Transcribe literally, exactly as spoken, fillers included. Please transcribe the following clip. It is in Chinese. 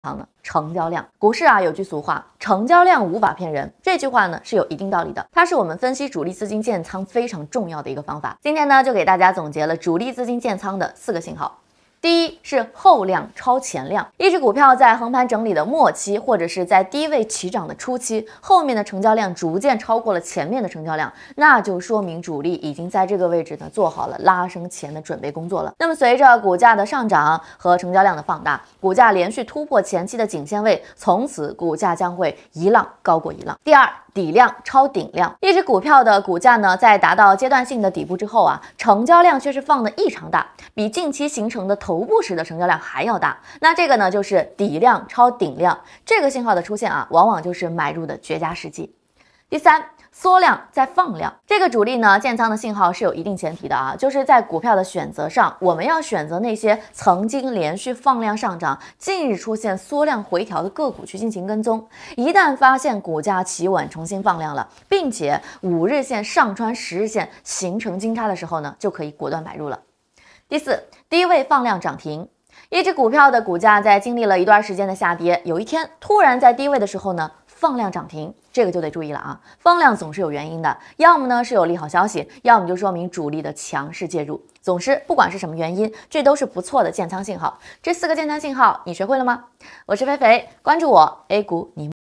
行呢？成交量。股市啊有句俗话，成交量无法骗人。这句话呢是有一定道理的，它是我们分析主力资金建仓非常重要的一个方法。今天呢就给大家总结了主力资金建仓的四个信号。第一是后量超前量，一只股票在横盘整理的末期，或者是在低位起涨的初期，后面的成交量逐渐超过了前面的成交量，那就说明主力已经在这个位置呢做好了拉升前的准备工作了。那么随着股价的上涨和成交量的放大，股价连续突破前期的颈线位，从此股价将会一浪高过一浪。第二，底量超顶量，一只股票的股价呢，在达到阶段性的底部之后啊，成交量却是放的异常大，比近期形成的头部时的成交量还要大。那这个呢，就是底量超顶量，这个信号的出现啊，往往就是买入的绝佳时机。第三，缩量再放量，这个主力呢建仓的信号是有一定前提的啊，就是在股票的选择上，我们要选择那些曾经连续放量上涨，近日出现缩量回调的个股去进行跟踪。一旦发现股价企稳重新放量了，并且五日线上穿十日线形成金叉的时候呢，就可以果断买入了。第四，低位放量涨停。一只股票的股价在经历了一段时间的下跌，有一天突然在低位的时候呢，放量涨停，这个就得注意了啊！放量总是有原因的，要么呢是有利好消息，要么就说明主力的强势介入。总之，不管是什么原因，这都是不错的建仓信号。这四个建仓信号你学会了吗？我是肥肥，关注我 A 股你。